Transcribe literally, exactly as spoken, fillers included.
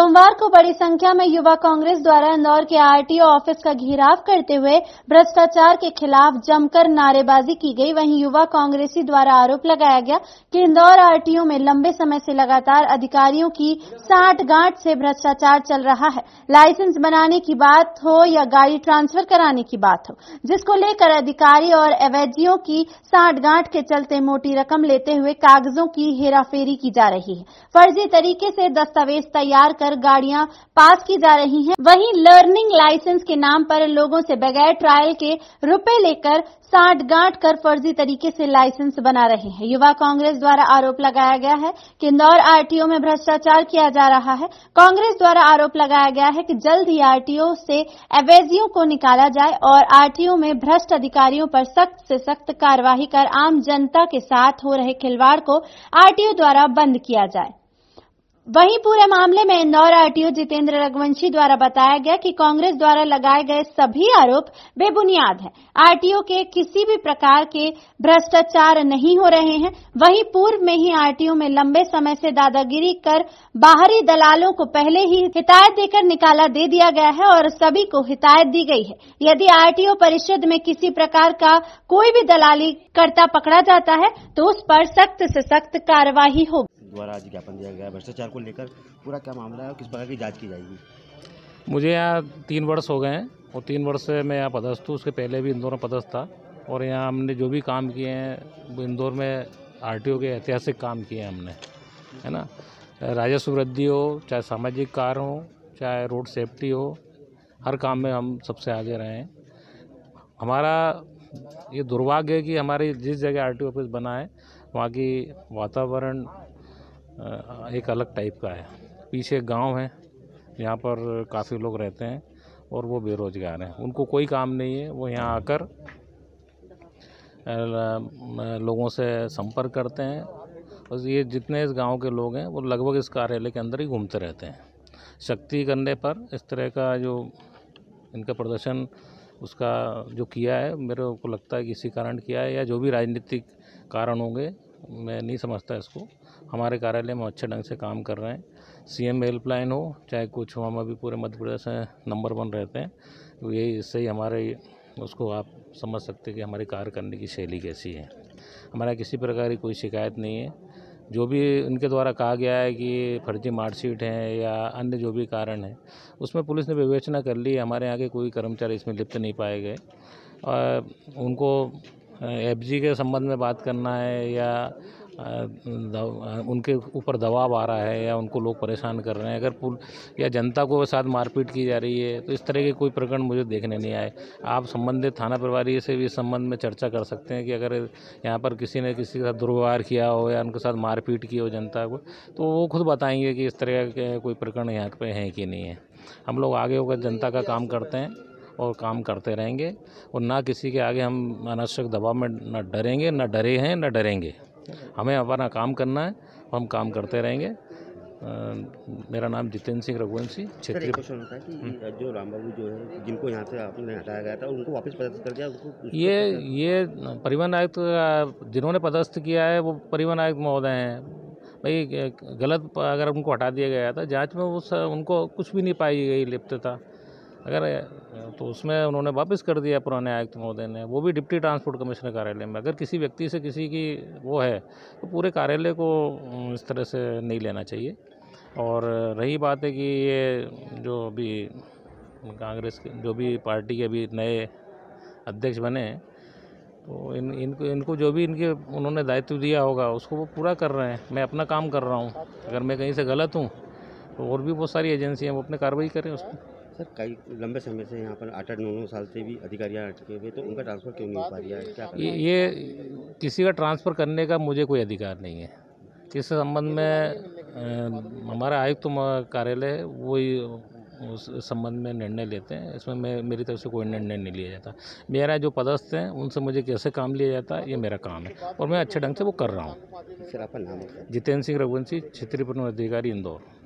सोमवार को बड़ी संख्या में युवा कांग्रेस द्वारा इंदौर के आरटीओ ऑफिस का घेराव करते हुए भ्रष्टाचार के खिलाफ जमकर नारेबाजी की गई। वहीं युवा कांग्रेसी द्वारा आरोप लगाया गया कि इंदौर आरटीओ में लंबे समय से लगातार अधिकारियों की सांठ-गांठ से भ्रष्टाचार चल रहा है। लाइसेंस बनाने की बात हो या गाड़ी ट्रांसफर कराने की बात हो, जिसको लेकर अधिकारी और एवैजियों की सांठ-गांठ के चलते मोटी रकम लेते हुए कागजों की हेराफेरी की जा रही है। फर्जी तरीके से दस्तावेज तैयार कर गाड़ियां पास की जा रही हैं। वहीं लर्निंग लाइसेंस के नाम पर लोगों से बगैर ट्रायल के रुपए लेकर सांठ-गांठ कर फर्जी तरीके से लाइसेंस बना रहे हैं। युवा कांग्रेस द्वारा आरोप लगाया गया है कि इंदौर आरटीओ में भ्रष्टाचार किया जा रहा है। कांग्रेस द्वारा आरोप लगाया गया है कि जल्द ही आरटीओ से एवैजियों को निकाला जाए और आरटीओ में भ्रष्ट अधिकारियों पर सख्त से सख्त कार्यवाही कर आम जनता के साथ हो रहे खिलवाड़ को आरटीओ द्वारा बंद किया जाए। वहीं पूरे मामले में इंदौर आरटीओ जितेंद्र रघुवंशी द्वारा बताया गया कि कांग्रेस द्वारा लगाए गए सभी आरोप बेबुनियाद हैं। आरटीओ के किसी भी प्रकार के भ्रष्टाचार नहीं हो रहे हैं। वहीं पूर्व में ही आरटीओ में लंबे समय से दादागिरी कर बाहरी दलालों को पहले ही हिदायत देकर निकाला दे दिया गया है और सभी को हिदायत दी गई है। यदि आरटीओ परिषद में किसी प्रकार का कोई भी दलाली करता पकड़ा जाता है तो उस पर सख्त से सख्त कार्यवाही होगी। द्वारा आज ज्ञापन दिया गया भ्रष्टाचार को लेकर पूरा क्या मामला है और किस प्रकार की जांच की जाएगी? मुझे यहाँ तीन वर्ष हो गए हैं और तीन वर्ष से मैं यहाँ पदस्थ हूँ। उसके पहले भी इंदौर में पदस्थ था और यहाँ हमने जो भी काम किए हैं वो इंदौर में आरटीओ के ऐतिहासिक काम किए हैं हमने, है ना। राजस्व वृद्धि हो, चाहे सामाजिक कार्य हो, चाहे रोड सेफ्टी हो, हर काम में हम सबसे आगे रहे हैं। हमारा ये दुर्भाग्य है कि हमारी जिस जगह आरटीओ ऑफिस बना है वहाँ की वातावरण एक अलग टाइप का है। पीछे गांव है, यहाँ पर काफ़ी लोग रहते हैं और वो बेरोजगार हैं। उनको कोई काम नहीं है। वो यहाँ आकर लोगों से संपर्क करते हैं और ये जितने इस गांव के लोग हैं वो लगभग इस कार्यालय के अंदर ही घूमते रहते हैं। शक्ति करने पर इस तरह का जो इनका प्रदर्शन उसका जो किया है, मेरे को लगता है कि इसी कारण किया है या जो भी राजनीतिक कारण होंगे, मैं नहीं समझता इसको। हमारे कार्यालय में अच्छे ढंग से काम कर रहे हैं। सीएम हेल्पलाइन हो चाहे कुछ हो, हम अभी पूरे मध्य प्रदेश में नंबर वन रहते हैं। तो यही इससे ही हमारे उसको आप समझ सकते हैं कि हमारी कार्य करने की शैली कैसी है। हमारा किसी प्रकार की कोई शिकायत नहीं है। जो भी उनके द्वारा कहा गया है कि फर्जी मार्कशीट है या अन्य जो भी कारण है, उसमें पुलिस ने विवेचना कर ली। हमारे यहाँ के कोई कर्मचारी इसमें लिप्त नहीं पाए गए। और उनको एफजी के संबंध में बात करना है या उनके ऊपर दबाव आ रहा है या उनको लोग परेशान कर रहे हैं, अगर पुल या जनता को साथ मारपीट की जा रही है, तो इस तरह के कोई प्रकरण मुझे देखने नहीं आए। आप संबंधित थाना प्रभारी से भी इस संबंध में चर्चा कर सकते हैं कि अगर यहाँ पर किसी ने किसी के साथ दुर्व्यवहार किया हो या उनके साथ मारपीट की हो जनता को, तो वो खुद बताएंगे कि इस तरह के कोई प्रकरण यहाँ पे हैं कि नहीं है। हम लोग आगे होकर जनता का काम करते हैं और काम करते रहेंगे और ना किसी के आगे हम अनावश्यक दबाव में न डरेंगे, न डरे हैं, न डरेंगे। हमें अपना काम करना है, हम काम करते रहेंगे। आ, मेरा नाम जितेंद्र सिंह रघुवंशी, क्षेत्रीय। क्वेश्चन होता है कि जो राम बाबू जो है जिनको यहाँ से आपने हटाया गया था उनको वापस पदस्थ कर दिया, उनको ये ये परिवहन आयुक्त जिन्होंने पदस्थ किया है वो परिवहन आयुक्त महोदय हैं। भाई गलत अगर उनको हटा दिया गया था, जांच में उस उनको कुछ भी नहीं पाई गई लिप्तता अगर, तो उसमें उन्होंने वापस कर दिया पुराने आयुक्त महोदय ने। वो भी डिप्टी ट्रांसपोर्ट कमिश्नर कार्यालय में। अगर किसी व्यक्ति से किसी की वो है तो पूरे कार्यालय को इस तरह से नहीं लेना चाहिए। और रही बात है कि ये जो अभी कांग्रेस के जो भी पार्टी के अभी नए अध्यक्ष बने, तो इन इनको इनको जो भी इनके उन्होंने दायित्व दिया होगा उसको वो पूरा कर रहे हैं। मैं अपना काम कर रहा हूँ। अगर मैं कहीं से गलत हूँ तो और भी बहुत सारी एजेंसियाँ वो अपने कार्रवाई करें उस पर। सर, कई लंबे समय से यहाँ पर आठ आठ नौ नौ साल से भी अधिकारी अटके हुए, तो उनका ट्रांसफ़र क्यों नहीं हो पा रहा है? क्या ये, ये किसी का ट्रांसफ़र करने का मुझे कोई अधिकार नहीं है। इस संबंध में हमारा आयुक्त तो कार्यालय है, वही उस संबंध में निर्णय लेते हैं। इसमें मैं मेरी तरफ से कोई निर्णय नहीं लिया जाता। मेरा जो पदस्थ हैं उनसे मुझे कैसे काम लिया जाता है ये मेरा काम है और मैं अच्छे ढंग से वो कर रहा हूँ। सर, आपका नाम है? जितेंद्र सिंह रघुवंशी, क्षेत्रीय परिवहन अधिकारी, इंदौर।